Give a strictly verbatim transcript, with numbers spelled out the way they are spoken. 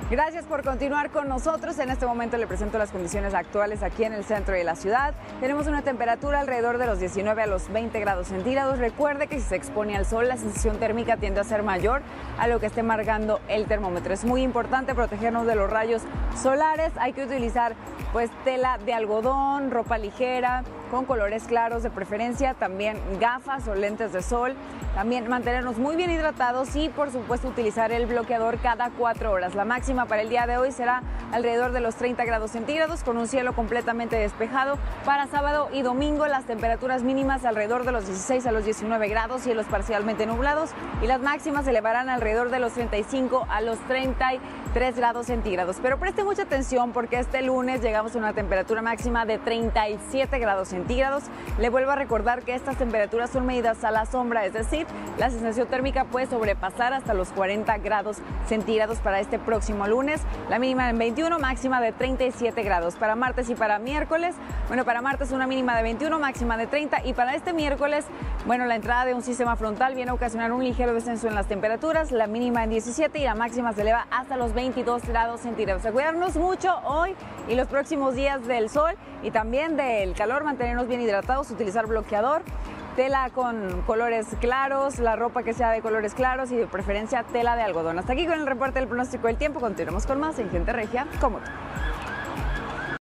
Gracias por continuar con nosotros. En este momento le presento las condiciones actuales aquí en el centro de la ciudad. Tenemos una temperatura alrededor de los diecinueve a los veinte grados centígrados. Recuerde que si se expone al sol, la sensación térmica tiende a ser mayor a lo que esté marcando el termómetro. Es muy importante protegernos de los rayos solares. Hay que utilizar pues tela de algodón, ropa ligera, con colores claros de preferencia, también gafas o lentes de sol, también mantenernos muy bien hidratados y por supuesto utilizar el bloqueador cada cuatro horas. La máxima para el día de hoy será alrededor de los treinta grados centígrados con un cielo completamente despejado. Para sábado y domingo las temperaturas mínimas alrededor de los dieciséis a los diecinueve grados, cielos parcialmente nublados, y las máximas se elevarán alrededor de los treinta y cinco a los treinta y tres grados centígrados. Pero preste mucha atención porque este lunes llegamos a una temperatura máxima de treinta y siete grados centígrados. Le vuelvo a recordar que estas temperaturas son medidas a la sombra, es decir, la sensación térmica puede sobrepasar hasta los cuarenta grados centígrados para este próximo lunes. La mínima en veintiuno, máxima de treinta y siete grados. Para martes y para miércoles, bueno, para martes una mínima de veintiuno, máxima de treinta, y para este miércoles, bueno, la entrada de un sistema frontal viene a ocasionar un ligero descenso en las temperaturas, la mínima en diecisiete y la máxima se eleva hasta los veintidós grados centígrados. A cuidarnos mucho hoy y los próximos días del sol y también del calor, mantenernos bien hidratados, utilizar bloqueador, tela con colores claros, la ropa que sea de colores claros y de preferencia tela de algodón. Hasta aquí con el reporte del pronóstico del tiempo. Continuamos con más en Gente Regia, como tú.